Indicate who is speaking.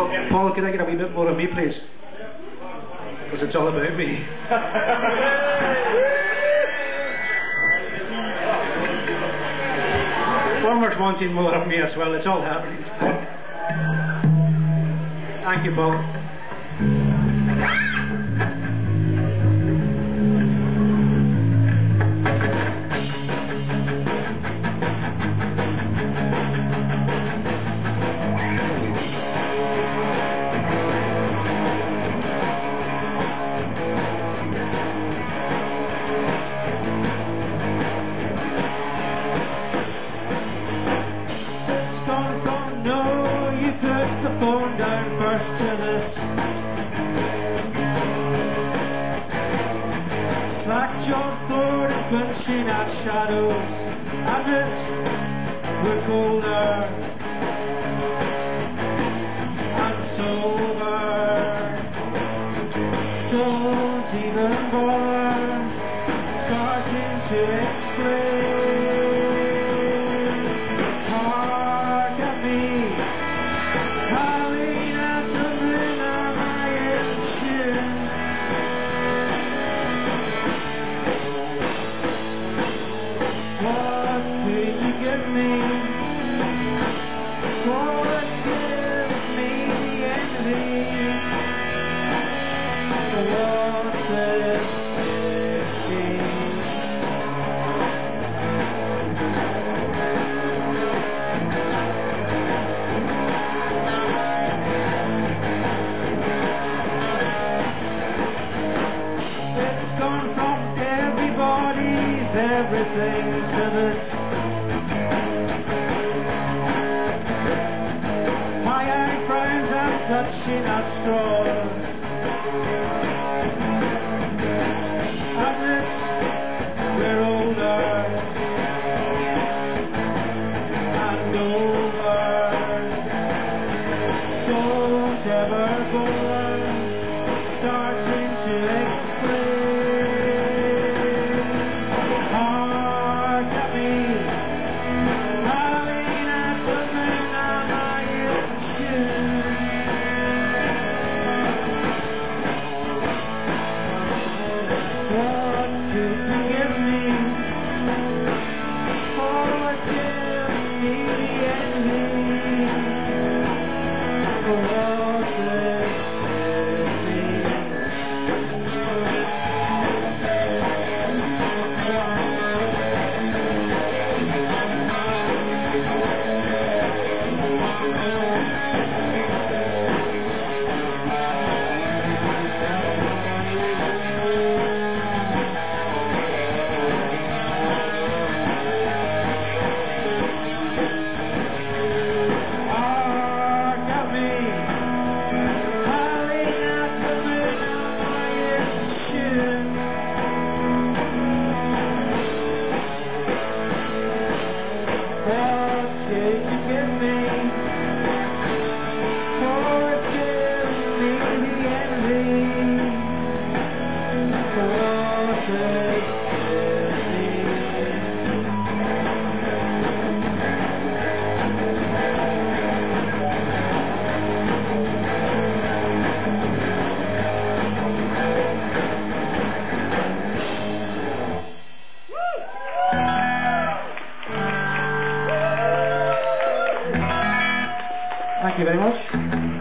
Speaker 1: Paul, can I get a wee bit more of me, please? Because it's all about me. Farmers wanting more of me as well. It's all happening. Thank you, Paul.
Speaker 2: The phone down first to this. Black-jawed Ford and punching at shadows as it's we're colder and sober. Don't even bother starting to explain. Hark at me. Everything to this. My young friends are touching at straws as if we're older and over. Don't ever bother starting to explain. Thank you very much.